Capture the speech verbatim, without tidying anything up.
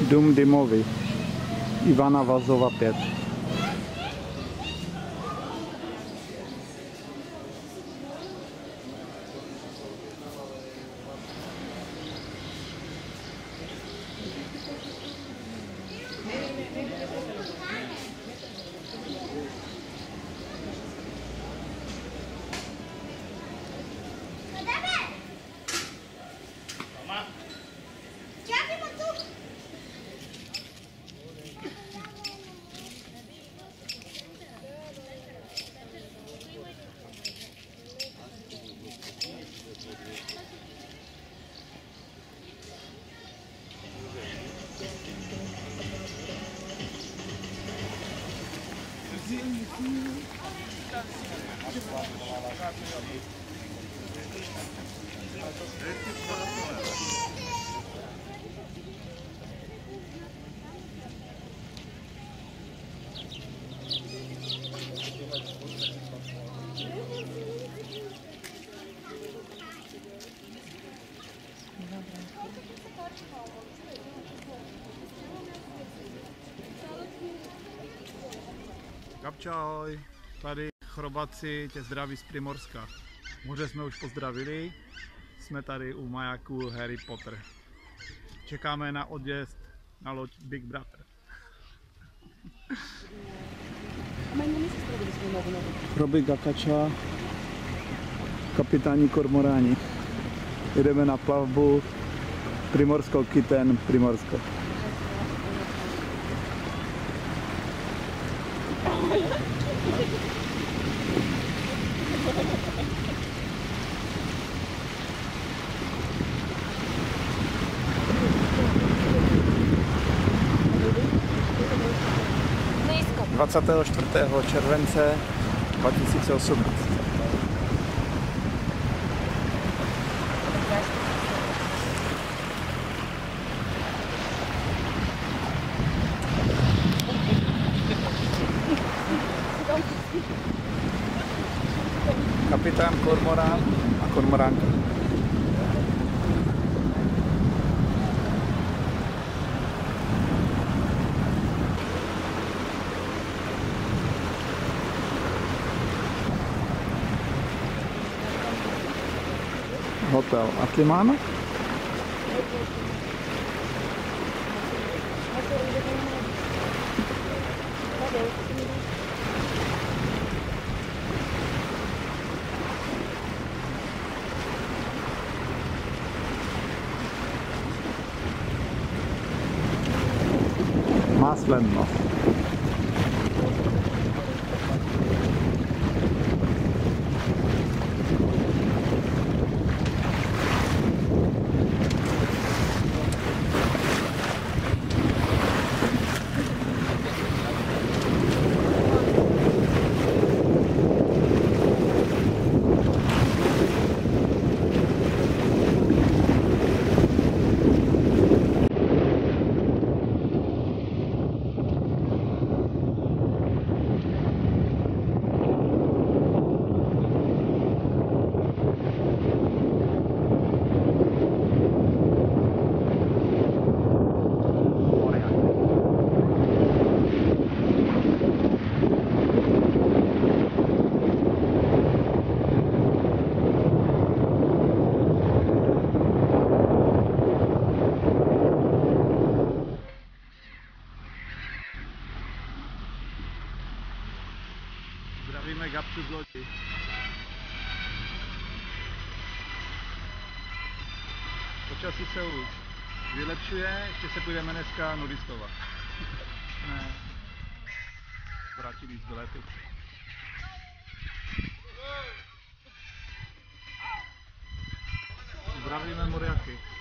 Dům dymový. Ivana Vazova pět. Gabča, ahoj, tady Chrobaci tě zdraví z Primorska. Moře jsme už pozdravili, jsme tady u majáku Harry Potter. Čekáme na odjezd na loď Big Brother. Robi Gakača, kapitáni kormoráni. Jdeme na plavbu Primorsko Kyten, Primorsko. dvacátého čtvrtého července dva tisíce osmnáct. Kapitán kormorán a kormoránka. Hotel Atlimano. Maslenno. Zdravíme Gabču z lodi. Počasí se už vylepšuje, ještě se půjdeme dneska nudistovat. Ne, vrátili z letu. Zdravíme Moriaky.